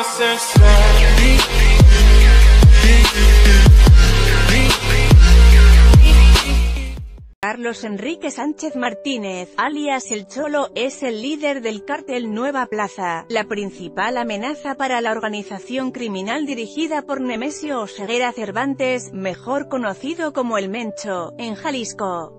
Carlos Enrique Sánchez Martínez, alias El Cholo, es el líder del cártel Nueva Plaza, la principal amenaza para la organización criminal dirigida por Nemesio Oseguera Cervantes, mejor conocido como El Mencho, en Jalisco.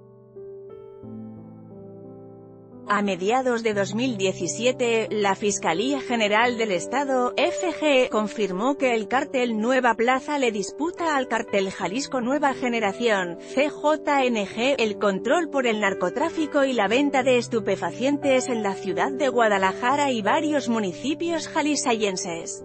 A mediados de 2017, la Fiscalía General del Estado, FG, confirmó que el cártel Nueva Plaza le disputa al cártel Jalisco Nueva Generación, CJNG, el control por el narcotráfico y la venta de estupefacientes en la ciudad de Guadalajara y varios municipios jaliscienses.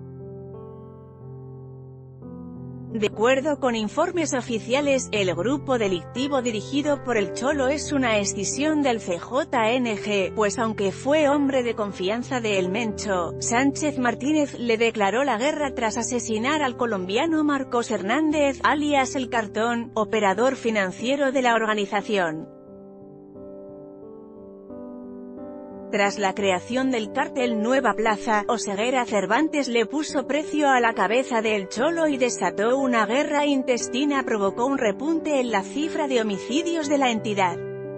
De acuerdo con informes oficiales, el grupo delictivo dirigido por El Cholo es una escisión del CJNG, pues aunque fue hombre de confianza de El Mencho, Sánchez Martínez le declaró la guerra tras asesinar al colombiano Marcos Hernández, alias El Cartón, operador financiero de la organización. Tras la creación del cártel Nueva Plaza, Oseguera Cervantes le puso precio a la cabeza de El Cholo y desató una guerra intestina. Provocó un repunte en la cifra de homicidios de la entidad.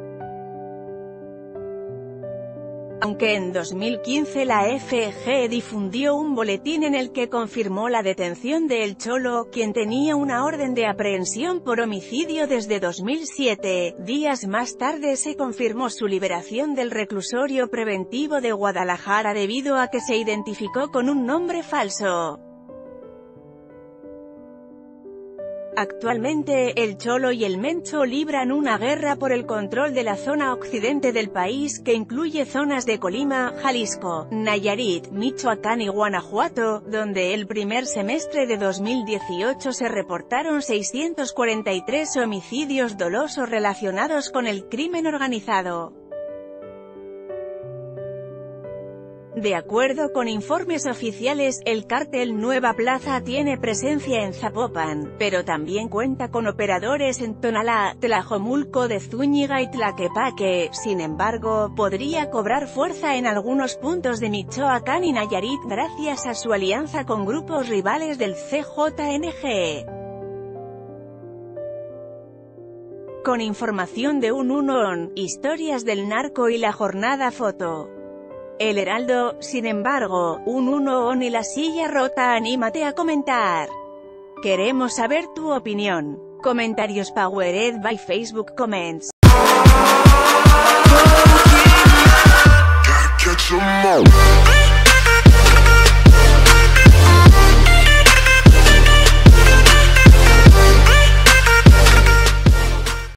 Aunque en 2015 la FG difundió un boletín en el que confirmó la detención de El Cholo, quien tenía una orden de aprehensión por homicidio desde 2007, días más tarde se confirmó su liberación del reclusorio preventivo de Guadalajara debido a que se identificó con un nombre falso. Actualmente, El Cholo y El Mencho libran una guerra por el control de la zona occidente del país, que incluye zonas de Colima, Jalisco, Nayarit, Michoacán y Guanajuato, donde el primer semestre de 2018 se reportaron 643 homicidios dolosos relacionados con el crimen organizado. De acuerdo con informes oficiales, el cártel Nueva Plaza tiene presencia en Zapopan, pero también cuenta con operadores en Tonalá, Tlajomulco de Zúñiga y Tlaquepaque. Sin embargo, podría cobrar fuerza en algunos puntos de Michoacán y Nayarit gracias a su alianza con grupos rivales del CJNG. Con información de Un Historias del Narco y La Jornada Foto. El Heraldo. Sin embargo, Un y La Silla Rota. Anímate a comentar. Queremos saber tu opinión. Comentarios powered by Facebook Comments. Gotta catch 'em all.